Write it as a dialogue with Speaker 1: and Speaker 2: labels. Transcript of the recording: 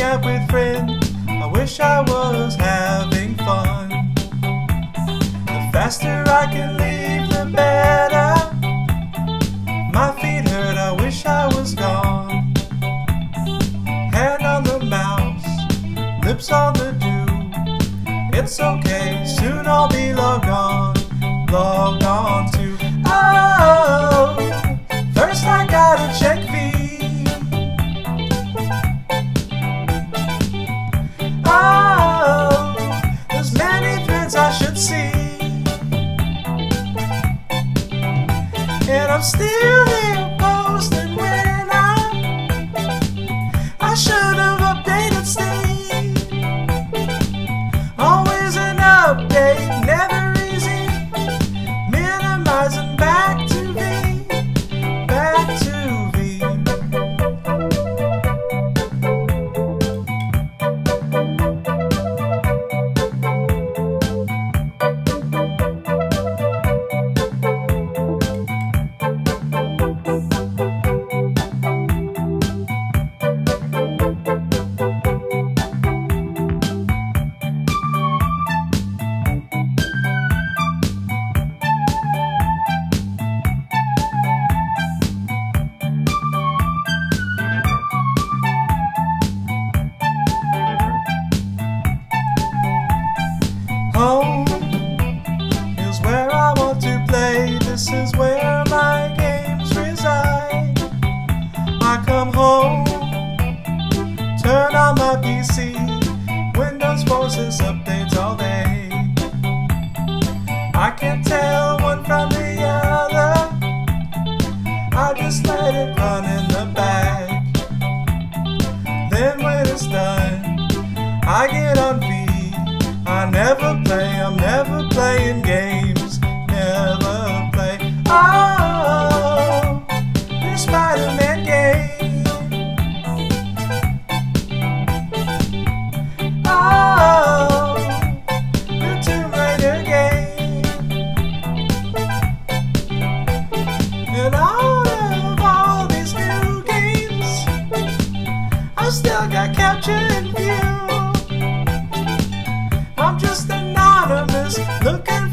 Speaker 1: out with friends. I wish I was having fun. The faster I can leave, the better. My feet hurt, I wish I was gone. Hand on the mouse, lips on the dew. It's okay, soon I'll be logged on to. Oh, first I gotta check V. Oh, there's many threads I should see, and I'm still here posting when I should have updated Steve. Always an update, never easy. Minimizing back to V, back to V. Home is where I want to play. This is where my games reside. I come home, turn on my PC. Windows forces updates all day. I can't tell one from the other. I just let it run in the back. Then when it's done, I get on V. I never play, I'm never playing games, never play. Oh, the Spider-Man game. Oh, the Tomb Raider game. And out of all these new games, I still got Capture and View. I'm just anonymous, looking